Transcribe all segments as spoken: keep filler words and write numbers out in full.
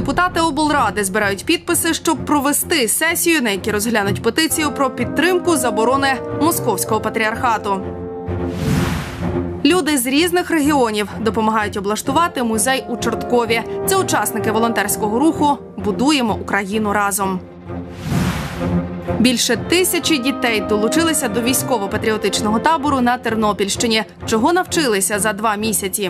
Депутати облради збирають підписи, щоб провести сесію, на якій розглянуть петицію про підтримку заборони Московського патріархату. Люди з різних регіонів допомагають облаштувати музей у Чорткові. Це учасники волонтерського руху «Будуємо Україну разом». Більше тисячі дітей долучилися до військово-патріотичного табору на Тернопільщині. Чого навчилися за два місяці?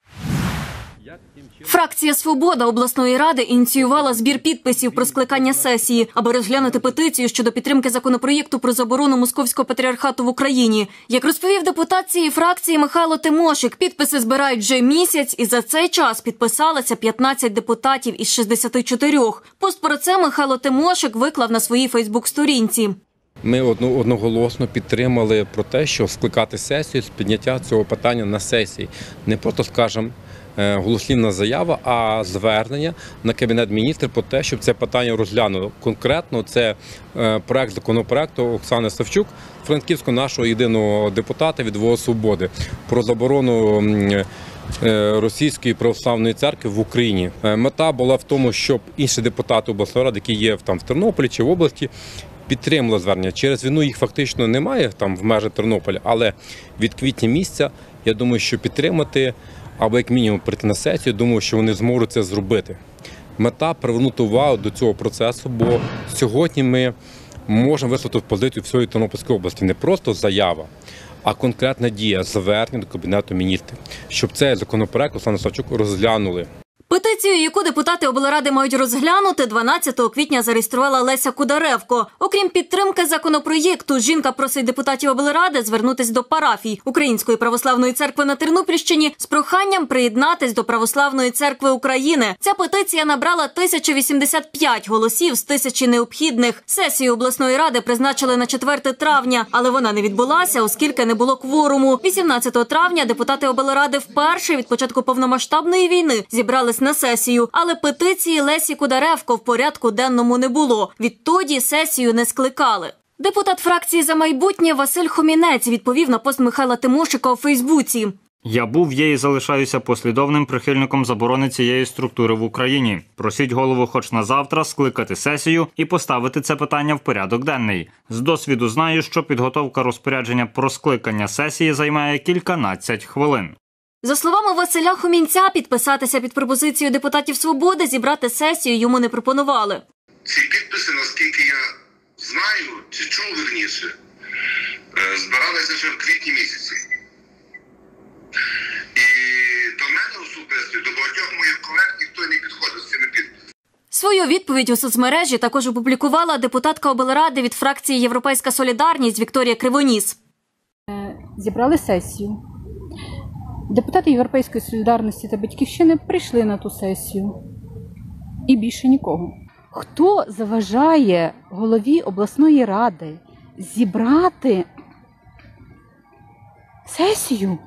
Фракція «Свобода» обласної ради ініціювала збір підписів про скликання сесії, аби розглянути петицію щодо підтримки законопроєкту про заборону Московського патріархату в Україні. Як розповів депутат цієї фракції Михайло Тимошик, підписи збирають вже місяць, і за цей час підписалися п'ятнадцять депутатів із шістдесяти чотирьох. Пост про це Михайло Тимошик виклав на своїй фейсбук-сторінці. Ми одноголосно підтримали про те, що скликати сесію з підняття цього питання на сесії. Не просто, скажімо, голослівна заява, а звернення на Кабінет міністрів про те, щоб це питання розглянуло. Конкретно це проект законопроекту Оксани Савчук, франківського нашого єдиного депутата від ВО «Свободи», про заборону Російської православної церкви в Україні. Мета була в тому, щоб інші депутати обласної ради, які є там в Тернополі чи в області, підтримали звернення. Через війну їх фактично немає там в межах Тернополя, але від квітня місяця, я думаю, що підтримати або як мінімум прийти на сесію, думаю, що вони зможуть це зробити. Мета – привернути увагу до цього процесу, бо сьогодні ми можемо висловити позицію всієї Тернопільської області. Не просто заява, а конкретна дія, звернення до Кабінету міністрів, щоб цей законопроект Оксани Савчук розглянули. Петицію, яку депутати облради мають розглянути, дванадцятого квітня зареєструвала Леся Кударевко. Окрім підтримки законопроєкту, жінка просить депутатів облради звернутися до парафій Української православної церкви на Тернопільщині з проханням приєднатись до Православної церкви України. Ця петиція набрала тисячу вісімдесят п'ять голосів з тисячі необхідних. Сесію обласної ради призначили на четверте травня, але вона не відбулася, оскільки не було кворуму. вісімнадцятого травня депутати облради вперше від початку повномасштабної війни зібрали на сесію, але петиції Лесі Кударевко в порядку денному не було. Відтоді сесію не скликали. Депутат фракції «За майбутнє» Василь Хомінець відповів на пост Михайла Тимошика у Фейсбуці. Я був, є і залишаюся послідовним прихильником заборони цієї структури в Україні. Просіть голову хоч на завтра скликати сесію і поставити це питання в порядок денний. З досвіду знаю, що підготовка розпорядження про скликання сесії займає кільканадцять хвилин. За словами Василя Хомінця, підписатися під пропозицією депутатів «Свободи» зібрати сесію йому не пропонували. Ці підписи, наскільки я знаю, чи чув вірніше, збиралися ще в квітні місяці. І до мене особисто, до багатьох моїх колег ніхто не підходив з цими підписами. Свою відповідь у соцмережі також опублікувала депутатка облради від фракції «Європейська солідарність» Вікторія Кривоніс. Зібрали сесію. Депутати Європейської солідарності та Батьківщини прийшли на ту сесію. І більше нікого. Хто заважає голові обласної ради зібрати сесію?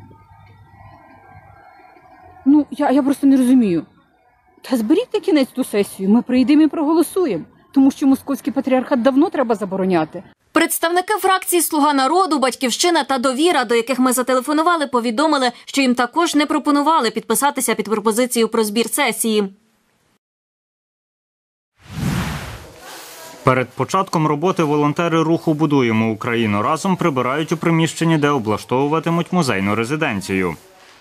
Ну, я, я просто не розумію. Та зберіть на кінець ту сесію, ми прийдемо і проголосуємо. Тому що Московський патріархат давно треба забороняти. Представники фракції «Слуга народу», «Батьківщина» та «Довіра», до яких ми зателефонували, повідомили, що їм також не пропонували підписатися під пропозицію про збір сесії. Перед початком роботи волонтери руху «Будуємо Україну разом» прибирають у приміщенні, де облаштовуватимуть музейну резиденцію.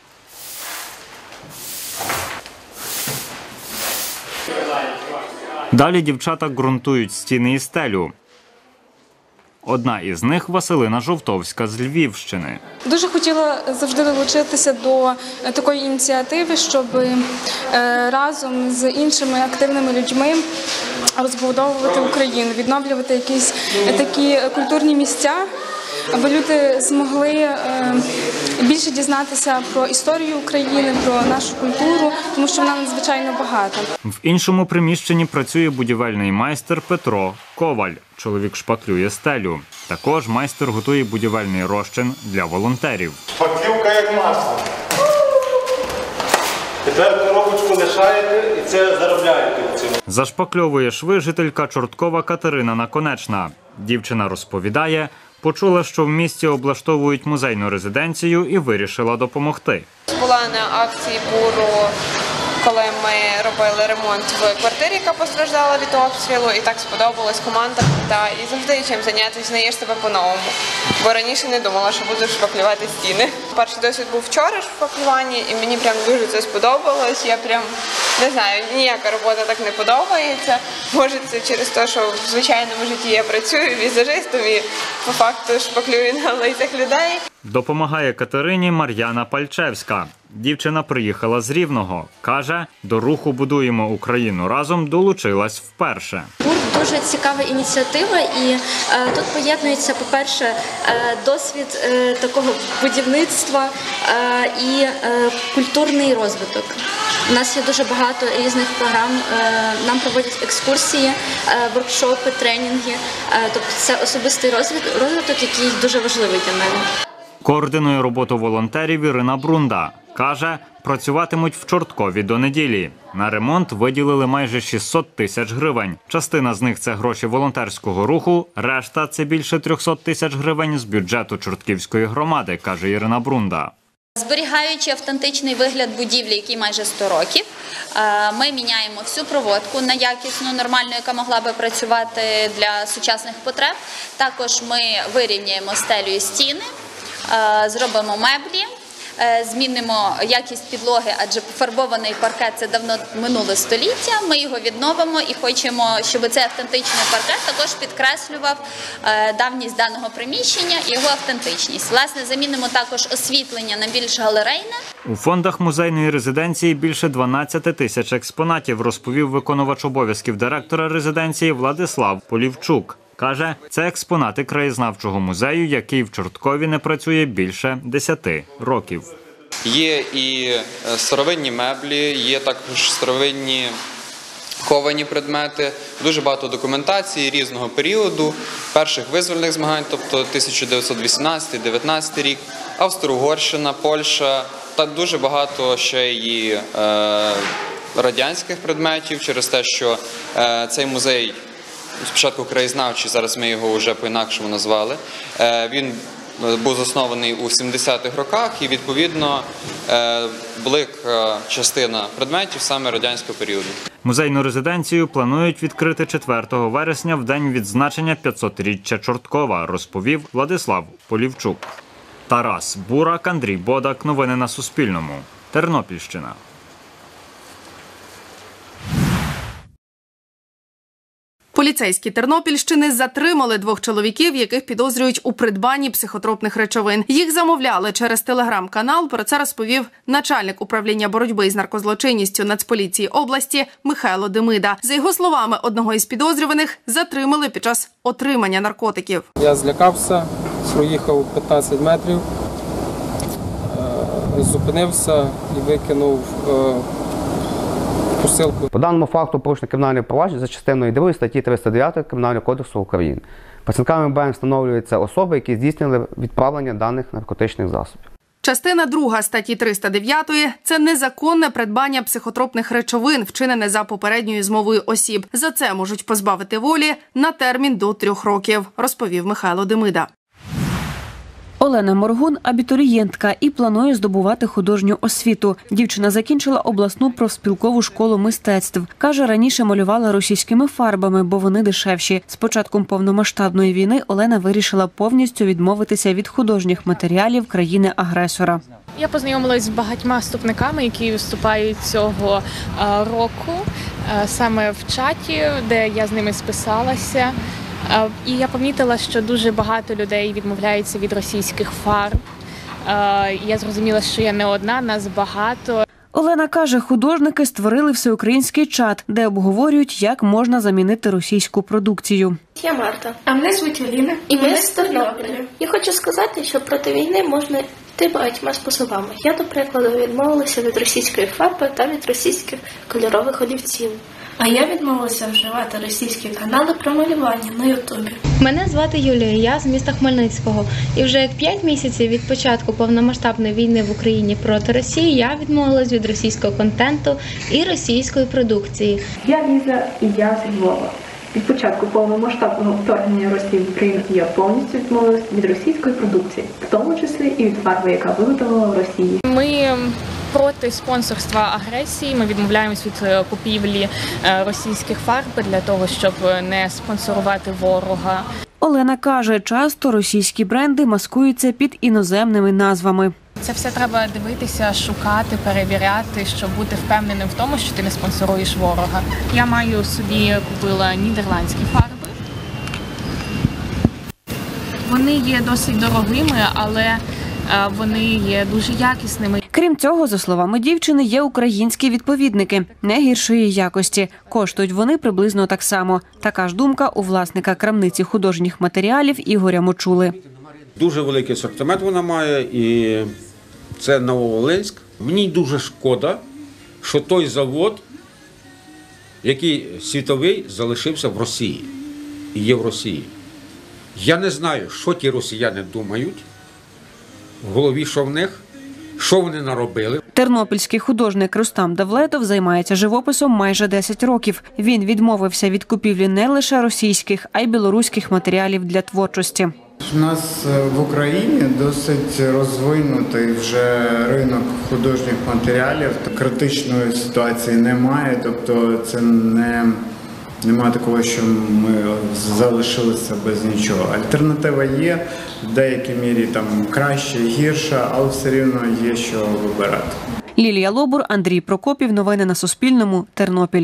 Далі дівчата ґрунтують стіни і стелю. Одна із них – Василина Жовтовська з Львівщини. Дуже хотіла завжди долучитися до такої ініціативи, щоб разом з іншими активними людьми розбудовувати Україну, відновлювати якісь такі культурні місця, аби люди змогли більше дізнатися про історію України, про нашу культуру, тому що вона надзвичайно багата. В іншому приміщенні працює будівельний майстер Петро Коваль. Чоловік шпаклює стелю. Також майстер готує будівельний розчин для волонтерів. Шпаклівка як масло. Тепер коробочку лишаєте і це заробляєте. Зашпакльовує шви жителька Чорткова Катерина Наконечна. Дівчина розповідає, почула, що в місті облаштовують музейну резиденцію і вирішила допомогти. Була на акції буру коли ми робили ремонт в квартирі, яка постраждала від обстрілу, і так сподобалась команда. Та і завжди чим зайнятися, знаєш себе по-новому. Бо раніше не думала, що буду шпаклювати стіни. Перший досвід був вчора в шпаклюванні, і мені прям дуже це сподобалось. Я прям не знаю, ніяка робота так не подобається. Може, це через те, що в звичайному житті я працюю візажистом і по факту шпаклюю на лицях людей. Допомагає Катерині Мар'яна Пальчевська. Дівчина приїхала з Рівного. Каже, до руху «Будуємо Україну разом» долучилась вперше. Гурт дуже цікава ініціатива, і е, тут поєднується, по-перше, е, досвід е, такого будівництва е, і е, культурний розвиток. У нас є дуже багато різних програм, е, нам проводять екскурсії, е, воркшопи, тренінги. Е, тобто це особистий розвиток, розвиток, який дуже важливий для мене. Координує роботу волонтерів Ірина Брунда. Каже, працюватимуть в Чорткові до неділі. На ремонт виділили майже шістсот тисяч гривень. Частина з них – це гроші волонтерського руху, решта – це більше трьохсот тисяч гривень з бюджету Чортківської громади, каже Ірина Брунда. Зберігаючи автентичний вигляд будівлі, який майже сто років, ми міняємо всю проводку на якісну, нормальну, яка могла би працювати для сучасних потреб. Також ми вирівняємо стелю і стіни, зробимо меблі, змінимо якість підлоги, адже пофарбований паркет – це давно минуле століття. Ми його відновимо і хочемо, щоб цей автентичний паркет також підкреслював давність даного приміщення і його автентичність. Власне, замінимо також освітлення на більш галерейне. У фондах музейної резиденції більше дванадцяти тисяч експонатів, розповів виконувач обов'язків директора резиденції Владислав Полівчук. Каже, це експонати краєзнавчого музею, який в Чорткові не працює більше десяти років. Є і старовинні меблі, є також старовинні ковані предмети, дуже багато документації різного періоду, перших визвольних змагань, тобто тисяча дев'ятсот вісімнадцятий — дев'ятнадцятий рік, Австро-Угорщина, Польща, та дуже багато ще і е, радянських предметів, через те, що е, цей музей спочатку краєзнавчий, зараз ми його вже по-інакшому назвали. Він був заснований у сімдесятих роках і, відповідно, велика частина предметів саме радянського періоду. Музейну резиденцію планують відкрити четвертого вересня в день відзначення п'ятсотріччя Чорткова, розповів Владислав Полівчук. Тарас Бурак, Андрій Бодак. Новини на Суспільному. Тернопільщина. Поліцейські Тернопільщини затримали двох чоловіків, яких підозрюють у придбанні психотропних речовин. Їх замовляли через телеграм-канал. Про це розповів начальник управління боротьби з наркозлочинністю Нацполіції області Михайло Демида. За його словами, одного із підозрюваних затримали під час отримання наркотиків. Я злякався, проїхав п'ятнадцять метрів, зупинився і викинув посилку. По даному факту порушено кримінальне провадження за частиною другої статті триста дев'ять Кримінального кодексу України. Працівниками МБН встановлюються особи, які здійснили відправлення даних наркотичних засобів. Частина друга статті триста дев'ять – це незаконне придбання психотропних речовин, вчинене за попередньою змовою осіб. За це можуть позбавити волі на термін до трьох років, розповів Михайло Демида. Олена Моргун – абітурієнтка і планує здобувати художню освіту. Дівчина закінчила обласну профспілкову школу мистецтв. Каже, раніше малювала російськими фарбами, бо вони дешевші. З початком повномасштабної війни Олена вирішила повністю відмовитися від художніх матеріалів країни-агресора. Я познайомилась з багатьма вступниками, які вступають цього року, саме в чаті, де я з ними списалася. І я помітила, що дуже багато людей відмовляються від російських фарб. Я зрозуміла, що я не одна, нас багато. Олена каже, художники створили всеукраїнський чат, де обговорюють, як можна замінити російську продукцію. Я Марта, а мене звуть Аліна, і ми з Тернополя. Я хочу сказати, що проти війни можна йти багатьма способами. Я, до прикладу, відмовилася від російської фарби та від російських кольорових олівців. А я відмовилася вживати російські канали про малювання на Ютубі. Мене звати Юлія, я з міста Хмельницького. І вже як п'ять місяців від початку повномасштабної війни в Україні проти Росії я відмовилась від російського контенту і російської продукції. Я Ліза і я з Львова. Від початку повномасштабного вторгнення Росії в Україну я повністю відмовилась від російської продукції, в тому числі і від фарби, яка виготовлена в Росії. Ми проти спонсорства агресії. Ми відмовляємось від купівлі російських фарб для того, щоб не спонсорувати ворога. Олена каже, часто російські бренди маскуються під іноземними назвами. Це все треба дивитися, шукати, перевіряти, щоб бути впевненим в тому, що ти не спонсоруєш ворога. Я маю собі купила нідерландські фарби. Вони є досить дорогими, але вони є дуже якісними. Крім цього, за словами дівчини, є українські відповідники не гіршої якості. Коштують вони приблизно так само. Така ж думка у власника крамниці художніх матеріалів Ігоря Мочули. Дуже великий асортимент вона має, і це Нововолинськ. Мені дуже шкода, що той завод, який світовий, залишився в Росії і є в Росії. Я не знаю, що ті росіяни думають, в голові що в них, що вони наробили. Тернопільський художник Рустам Давлетов займається живописом майже десять років. Він відмовився від купівлі не лише російських, а й білоруських матеріалів для творчості. У нас в Україні досить розвинутий вже ринок художніх матеріалів. Критичної ситуації немає, тобто це не, немає такого, що ми залишилися без нічого. Альтернатива є, в деякій мірі там краще, гірше, але все рівно є що вибирати. Лілія Лобур, Андрій Прокопів. Новини на Суспільному. Тернопіль.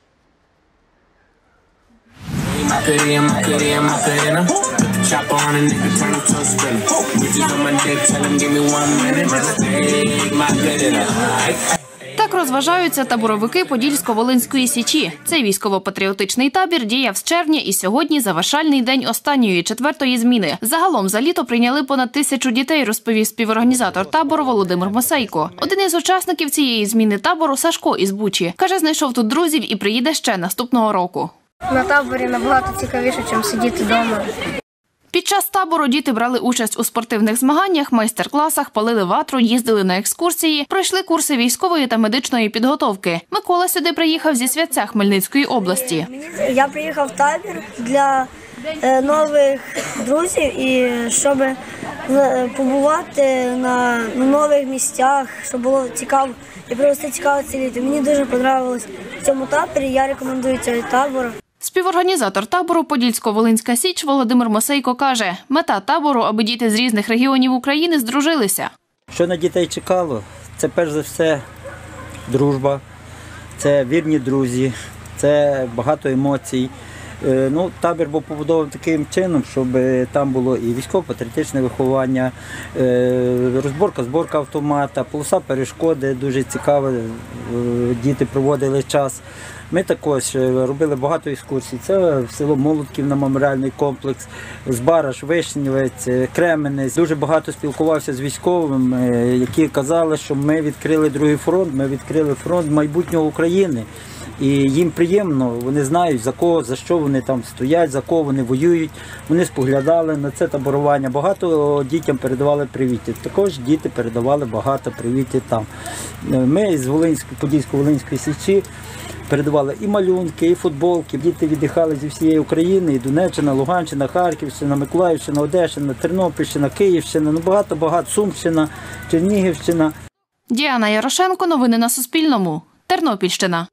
Chop on a nigga, turn him to a spinner. Bitches on my dick, tell him give me one minute. Man, take my good. Так розважаються таборовики Подільсько-Волинської Січі. Цей військово-патріотичний табір діяв з червня і сьогодні завершальний день останньої, четвертої зміни. Загалом за літо прийняли понад тисячу дітей, розповів співорганізатор табору Володимир Мосейко. Один із учасників цієї зміни табору Сашко із Бучі. Каже, знайшов тут друзів і приїде ще наступного року. На таборі набагато цікавіше, ніж сидіти вдома. Під час табору діти брали участь у спортивних змаганнях, майстер-класах, палили ватру, їздили на екскурсії, пройшли курси військової та медичної підготовки. Микола сюди приїхав зі Святця Хмельницької області. Я приїхав в табір для нових друзів і щоб побувати на нових місцях, щоб було цікаво і провести цікаво це літо. Мені дуже подобалось в цьому таборі, я рекомендую цей табор. Співорганізатор табору Подільсько-Волинська Січ Володимир Мосейко каже, мета табору, аби діти з різних регіонів України здружилися. Що на дітей чекало? Це перш за все дружба, це вірні друзі, це багато емоцій. Ну, табір був побудований таким чином, щоб там було і військово-патріотичне виховання, розборка, зборка автомата, полоса перешкоди, дуже цікаво, діти проводили час. Ми також робили багато екскурсій. Це село Молодків на меморіальний комплекс, Збараж, Вишнівець, Кременець. Дуже багато спілкувався з військовими, які казали, що ми відкрили другий фронт, ми відкрили фронт майбутнього України. І їм приємно, вони знають, за кого, за що вони там стоять, за кого вони воюють. Вони споглядали на це таборування. Багато дітям передавали привітів. Також діти передавали багато привітів там. Ми з Волинської, Подільсько-Волинської Січі передавали і малюнки, і футболки. Діти віддихали зі всієї України, і Донеччина, Луганщина, Харківщина, Миколаївщина, Одещина, Тернопільщина, Київщина, ну багато-багато, Сумщина, Чернігівщина. Діана Ярошенко, новини на Суспільному. Тернопільщина.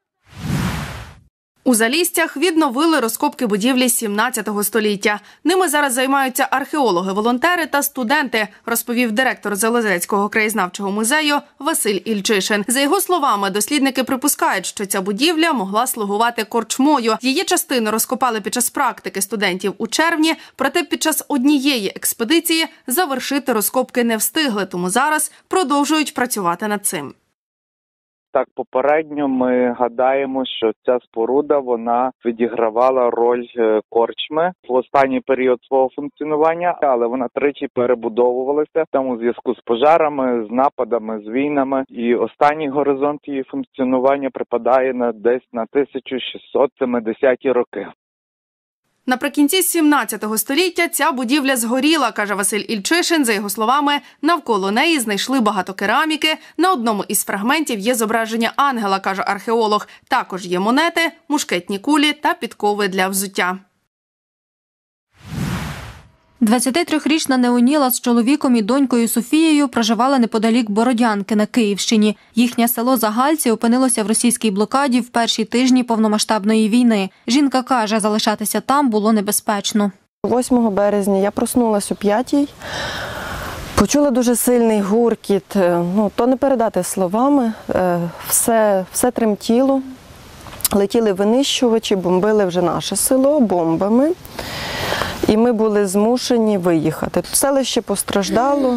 У Залістях відновили розкопки будівлі сімнадцятого століття. Ними зараз займаються археологи, волонтери та студенти, розповів директор Залозецького краєзнавчого музею Василь Ільчишин. За його словами, дослідники припускають, що ця будівля могла слугувати корчмою. Її частину розкопали під час практики студентів у червні, проте під час однієї експедиції завершити розкопки не встигли, тому зараз продовжують працювати над цим. Так, попередньо ми гадаємо, що ця споруда, вона відігравала роль корчми в останній період свого функціонування, але вона тричі перебудовувалася там у зв'язку з пожарами, з нападами, з війнами. І останній горизонт її функціонування припадає на десь на тисяча шістсот сімдесяті роки. Наприкінці сімнадцятого століття ця будівля згоріла, каже Василь Ільчишин. За його словами, навколо неї знайшли багато кераміки. На одному із фрагментів є зображення ангела, каже археолог. Також є монети, мушкетні кулі та підкови для взуття. двадцятитрирічна Неоніла з чоловіком і донькою Софією проживала неподалік Бородянки на Київщині. Їхнє село Загальці опинилося в російській блокаді в перші тижні повномасштабної війни. Жінка каже, залишатися там було небезпечно. восьмого березня я проснулася о п'ятій, почула дуже сильний гуркіт, ну, то не передати словами, все, все тремтіло. Летіли винищувачі, бомбили вже наше село бомбами. І ми були змушені виїхати. Селище постраждало,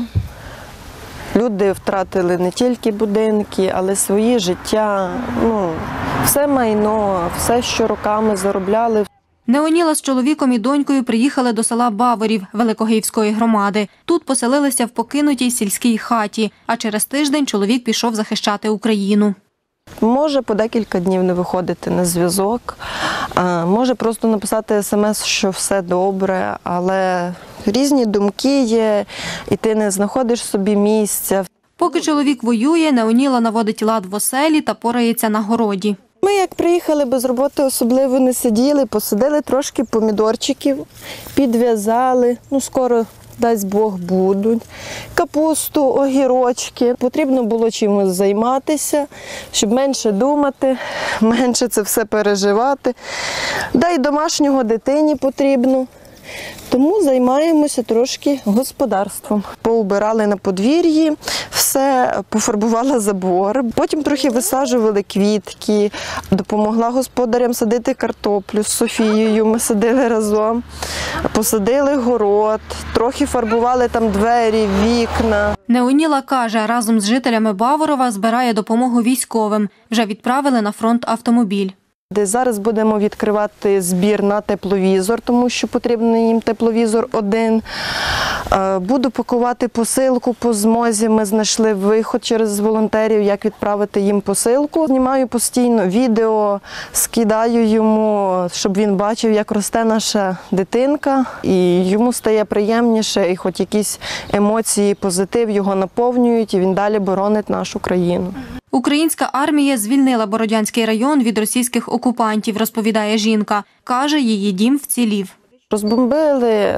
люди втратили не тільки будинки, але свої життя, ну, все майно, все, що роками заробляли. Неоніла з чоловіком і донькою приїхали до села Баворів Великогиївської громади. Тут поселилися в покинутій сільській хаті, а через тиждень чоловік пішов захищати Україну. Може по декілька днів не виходити на зв'язок, може просто написати смс, що все добре, але різні думки є, і ти не знаходиш собі місця. Поки чоловік воює, Неоніла наводить лад в оселі та порається на городі. Ми як приїхали, без роботи особливо не сиділи, посадили трошки помідорчиків, підв'язали, ну скоро, дасть Бог, будуть. Капусту, огірочки. Потрібно було чимось займатися, щоб менше думати, менше це все переживати. Да й домашнього дитині потрібно. Тому займаємося трошки господарством. Поубирали на подвір'ї, все, пофарбувала забор. Потім трохи висаджували квітки, допомогла господарям садити картоплю з Софією, ми садили разом. Посадили город, трохи фарбували там двері, вікна. Неоніла каже, разом з жителями Баворова збирає допомогу військовим. Вже відправили на фронт автомобіль. Зараз будемо відкривати збір на тепловізор, тому що потрібен їм тепловізор один. Буду пакувати посилку по змозі. Ми знайшли виход через волонтерів, як відправити їм посилку. Знімаю постійно відео, скидаю йому, щоб він бачив, як росте наша дитинка. І йому стає приємніше, і хоч якісь емоції, позитив його наповнюють, і він далі боронить нашу країну. Українська армія звільнила Бородянський район від російських окупантів, розповідає жінка. Каже, її дім вцілів. Розбомбили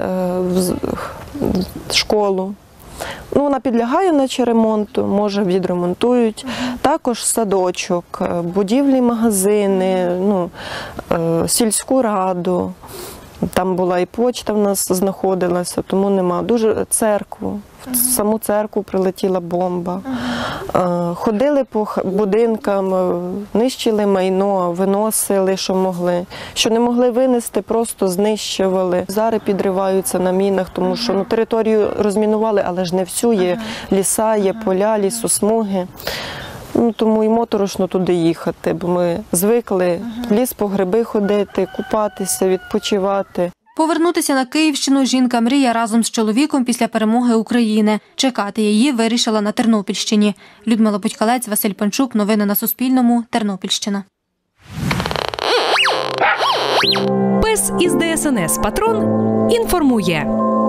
школу. Ну, вона підлягає наче ремонту, може відремонтують. Також садочок, будівлі, магазини, ну, сільську раду. Там була і почта в нас знаходилася, тому нема. Дуже церкву. В саму церкву прилетіла бомба. Ходили по будинкам, нищили майно, виносили, що могли. Що не могли винести, просто знищували. Зараз підриваються на мінах, тому що ну, територію розмінували, але ж не всю. Є ліса, є поля, лісосмуги. Ну, тому і моторошно туди їхати, бо ми звикли в ліс по гриби ходити, купатися, відпочивати. Повернутися на Київщину жінка мріє разом з чоловіком після перемоги України. Чекати її вирішила на Тернопільщині. Людмила Будькалець, Василь Панчук. Новини на Суспільному. Тернопільщина. Пес із Де Ес Ен Ес «Патрон» інформує.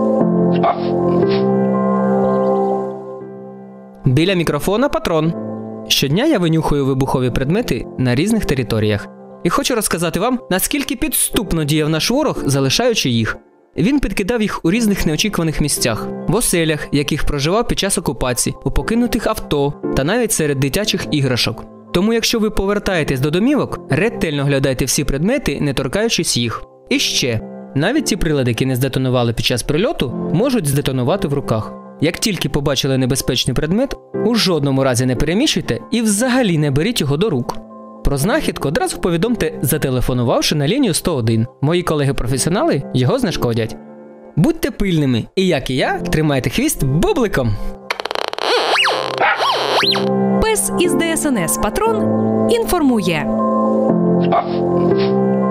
Біля мікрофона «Патрон». Щодня я винюхую вибухові предмети на різних територіях. І хочу розказати вам, наскільки підступно діяв наш ворог, залишаючи їх. Він підкидав їх у різних неочікуваних місцях. В оселях, яких проживав під час окупації, у покинутих авто та навіть серед дитячих іграшок. Тому якщо ви повертаєтесь до домівок, ретельно глядайте всі предмети, не торкаючись їх. І ще, навіть ті прилади, які не здетонували під час прильоту, можуть здетонувати в руках. Як тільки побачили небезпечний предмет, у жодному разі не переміщуйте і взагалі не беріть його до рук. Про знахідку одразу повідомте, зателефонувавши на лінію сто один. Мої колеги-професіонали його знешкодять. Будьте пильними і, як і я, тримайте хвіст бубликом. Пес із Де Ес Ен Ес «Патрон» інформує.